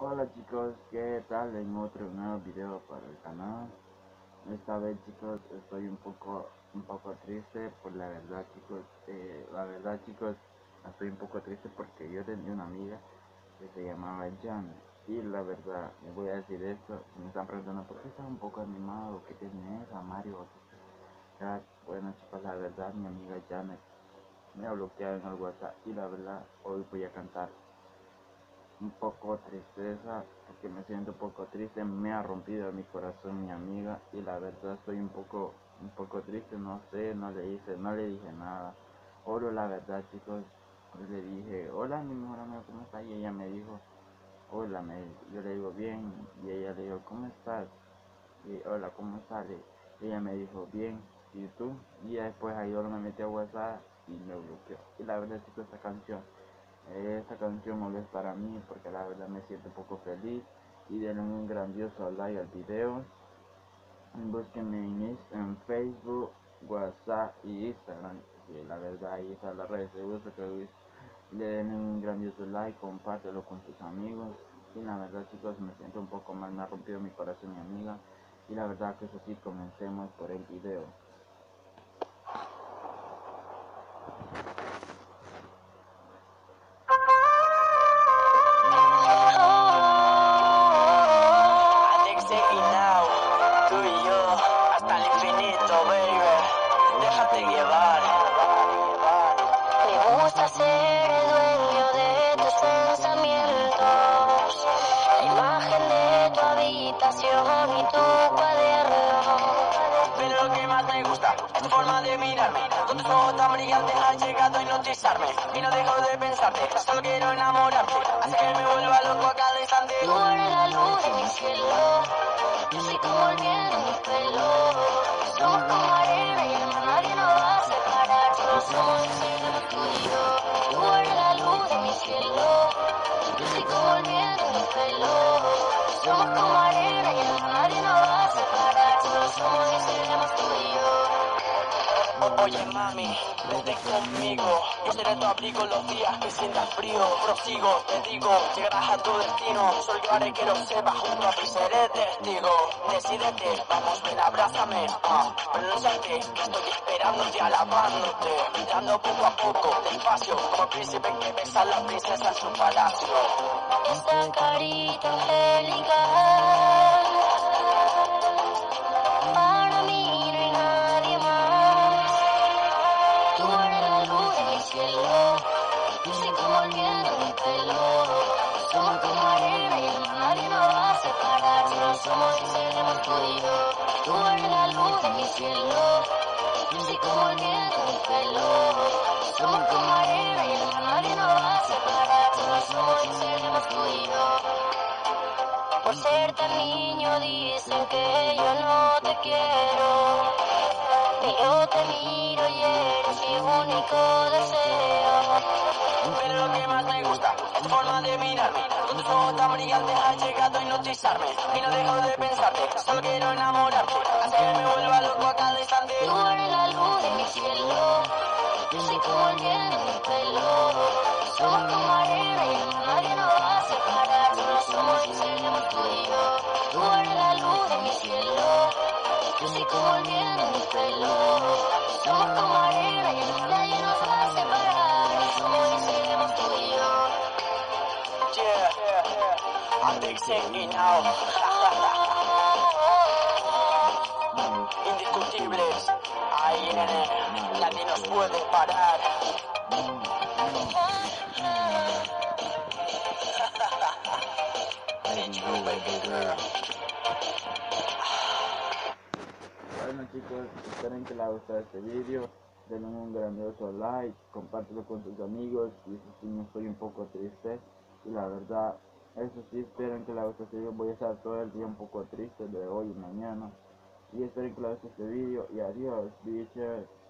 Hola chicos, ¿qué tal? En otro nuevo video para el canal. Esta vez chicos estoy un poco triste por la verdad chicos, estoy un poco triste porque yo tenía una amiga que se llamaba Janet. Y la verdad, les voy a decir esto, me están preguntando por qué estás un poco animado, ¿qué tienes a Mario? Bueno chicos, la verdad mi amiga Janet me ha bloqueado en el WhatsApp y la verdad hoy voy a cantar un poco tristeza porque me siento un poco triste. Me ha rompido mi corazón mi amiga y la verdad estoy un poco triste. No sé, no le dije nada. Oro la verdad chicos, le dije hola mi mejor amiga, ¿cómo estás? Y ella me dijo hola, yo le digo bien y ella le dijo ¿cómo estás? Y hola, ¿cómo estás? Y ella me dijo bien, ¿y tú? Y después ahí yo me metí a WhatsApp y me bloqueó. Y la verdad chicos, esta canción no es para mí porque la verdad me siento un poco feliz. Y denle un grandioso like al video. Búsquenme en Facebook, WhatsApp y Instagram. Y la verdad ahí están las redes de uso que le den un grandioso like, compártelo con tus amigos. Y la verdad chicos, me siento un poco mal, me ha rompido mi corazón mi amiga. Y la verdad que eso sí, comencemos por el video. Me gusta ser el dueño de tus pensamientos, la imagen de tu habitación y tu cuaderno. Pero lo que más me gusta es tu forma de mirarme, con tus ojos tan brillantes has llegado a hipnotizarme. Y no dejo de pensarte, solo quiero enamorarte, así que me vuelva loco a cada instante. Tú eres la luz de mi cielo, yo soy como el viento en mi pelo. Somos como arena y el mar nadie nos va a separar, solo somos seremos tú y yo. Tú eres la luz de mi cielo, yo soy como el viento en mi pelo. Somos como arena y el mar nadie nos va a separar, solo somos y seremos tú y yo. Oye mami, vete conmigo, yo seré tu abrigo los días que sientas frío. Prosigo, te digo, llegarás a tu destino, solo yo haré que lo sepas, junto a ti seré testigo. Decídete, vamos ven, abrázame, pronúnciate, que estoy esperándote, alabándote, mirando poco a poco, despacio, como el príncipe que besa a la princesa en su palacio. Esta carita angelical, para mí no hay nadie más. Tú eres la luz de mi cielo, yo soy como el viento en mi pelo. Somos como arena y el mar nadie nos va a separar, solo somos y seremos tú y yo. Tú eres la luz de mi cielo, yo soy como el viento en mi pelo. Somos como arena y el mar nadie nos va a separar, solo somos y seremos tú y yo. Por ser tan niño dicen que yo no te quiero, pero te miro y eres mi único deseo. Pero lo que más me gusta es tu forma de mirarme, con tus ojos tan brillantes has llegado a hipnotizarme. Y no dejo de pensarte, solo quiero enamorarte, así que me vuelva loco a cada instante. Tú eres la luz de mi cielo, yo soy como el viento en mi pelo. Somos como arena y el mar nadie nos va a separar, solo somos y seremos tú y yo. Tú eres la luz de mi cielo, yo soy como el viento en mi pelo. Somos como arena y el mar nadie nos va a separar, somos y seremos tú y yo. Yeah, I'm big singing now. Indiscutibles, AIN, nadie nos puede parar. Bueno chicos, esperen que les haya gustado este video. Denle un grandioso like, compártelo con tus amigos. Y eso sí, me estoy un poco triste. Y la verdad, eso sí, esperen que les haya gustado este video. Voy a estar todo el día un poco triste de hoy y mañana. Y esperen que les haya gustado este video. Y adiós, bitches.